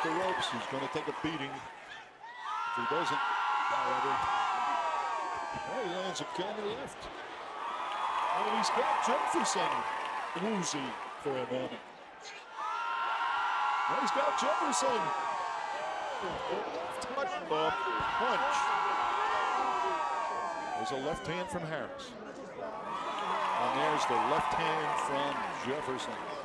the ropes. He's going to take a beating. If he doesn't, however, there he lands a kick to the left. And he's got Jefferson woozy for a moment. And he's got Jefferson. Left punch. There's a left hand from Harris. And there's the left hand from Jefferson.